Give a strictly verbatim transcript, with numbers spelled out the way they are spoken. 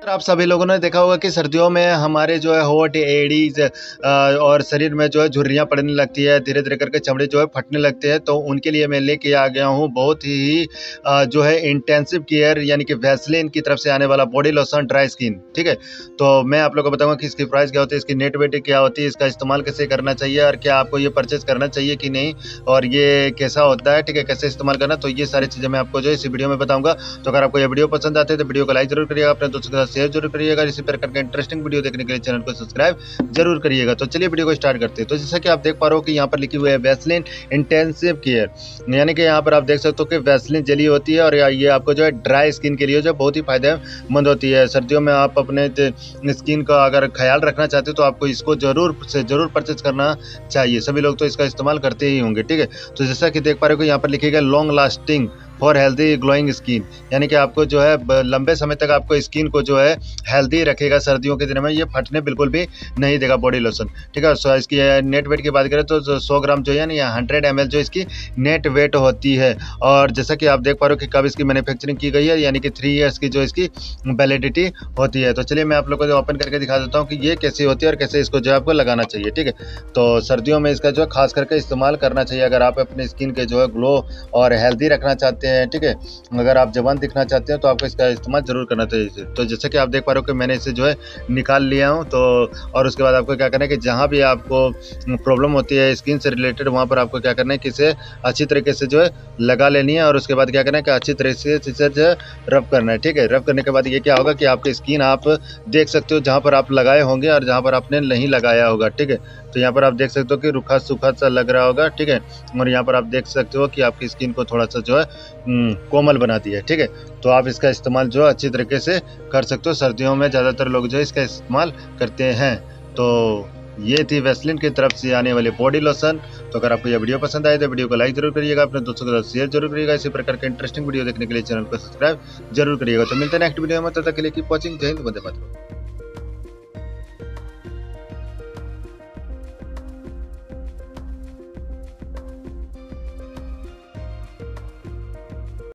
आप सभी लोगों ने देखा होगा कि सर्दियों में हमारे जो है होंठ, एड़ीज और शरीर में जो है झुर्रियाँ पड़ने लगती है, धीरे धीरे करके चमड़े जो है फटने लगते हैं। तो उनके लिए मैं लेके आ गया हूँ बहुत ही अ, जो है इंटेंसिव केयर यानी कि वैसलीन की तरफ से आने वाला बॉडी लोशन ड्राई स्किन। ठीक है, तो मैं आप लोगों को बताऊंगा कि इसकी प्राइस क्या होती है, इसकी नेट वेट क्या होती है, इसका इस्तेमाल कैसे करना चाहिए और क्या आपको ये परचेज करना चाहिए कि नहीं, और ये कैसा होता है, ठीक है, कैसे इस्तेमाल करना। तो ये सारी चीज़ें मैं आपको जो है इस वीडियो में बताऊंगा। तो अगर आपको ये वीडियो पसंद आते हैं तो वीडियो को लाइक जरूर करिएगा, अपने दोस्तों के साथ शेयर जरूर करिएगा। इसी प्रकार का इंटरेस्टिंग वीडियो देखने के लिए चैनल को सब्सक्राइब जरूर करिएगा। तो चलिए वीडियो को स्टार्ट करते हैं। तो जैसा कि आप देख पा रहे हो कि यहाँ पर लिखी हुई है वैसलीन इंटेंसिव केयर, यानी कि यहाँ पर आप देख सकते हो कि वैसलीन जेली होती है और ये आपको जो है ड्राई स्किन के लिए जो बहुत ही फायदेमंद होती है। सर्दियों में आप अपने स्किन का अगर ख्याल रखना चाहते हो तो आपको इसको जरूर से जरूर परचेज करना चाहिए। सभी लोग तो इसका इस्तेमाल करते ही होंगे। ठीक है, तो जैसा कि देख पा रहे हो कि यहाँ पर लिखी है long lasting for healthy glowing skin, यानी कि आपको जो है लंबे समय तक आपको स्किन को जो है हेल्दी रखेगा। सर्दियों के दिन में ये फटने बिल्कुल भी नहीं देगा बॉडी लोशन। ठीक है, सो इसकी नेट वेट की बात करें तो सौ ग्राम जो है ना हंड्रेड एम एल जो इसकी नेट वेट होती है। और जैसा कि आप देख पा रहे हो कि कब इसकी मैन्युफैक्चरिंग की गई है, यानी कि थ्री ईयर्स की जो इसकी वैलिडिटी होती है। तो चलिए मैं आप लोगों को ओपन करके दिखा देता हूँ कि ये कैसी होती है और कैसे इसको जो है आपको लगाना चाहिए। ठीक है, तो सर्दियों में इसका जो है खास करके इस्तेमाल करना चाहिए अगर आप अपनी स्किन के जो है ग्लो और हेल्दी रखना चाहते हैं। ठीक है, अगर आप जवान दिखना चाहते हैं तो आपको इसका इस्तेमाल जरूर करना चाहिए। तो जैसे कि आप देख पा रहे हो कि मैंने इसे जो है निकाल लिया हूं, तो और उसके बाद आपको क्या करना है कि जहां भी आपको प्रॉब्लम होती है स्किन से रिलेटेड, वहां पर आपको क्या करना है कि इसे अच्छी तरीके से जो है लगा लेनी है और उसके बाद क्या करना है कि अच्छी तरीके से इसे जो है रब करना है। ठीक है, रब करने के बाद ये क्या होगा कि आपकी स्किन आप देख सकते हो जहाँ पर आप लगाए होंगे और जहाँ पर आपने नहीं लगाया होगा। ठीक है, तो यहाँ पर आप देख सकते हो कि रूखा सूखा सा लग रहा होगा। ठीक है, और यहाँ पर आप देख सकते हो कि आपकी स्किन को थोड़ा सा जो है कोमल बना दिया है। ठीक है, तो आप इसका इस्तेमाल जो है अच्छी तरीके से कर सकते हो। सर्दियों में ज़्यादातर लोग जो है इसका इस्तेमाल करते हैं। तो ये थी वैसलीन की तरफ से आने वाली बॉडी लोशन। तो अगर आपको यह वीडियो पसंद आए तो वीडियो को लाइक जरूर करिएगा, अपने दोस्तों के साथ शेयर जरूर करिएगा। इसी प्रकार के इंटरेस्टिंग वीडियो देखने के लिए चैनल को सब्सक्राइब जरूर करिएगा। तो मिलते हैं नेक्स्ट वीडियो में, तब तक के लिए कीप वॉचिंग। जय हिंद, वंदे मातरम।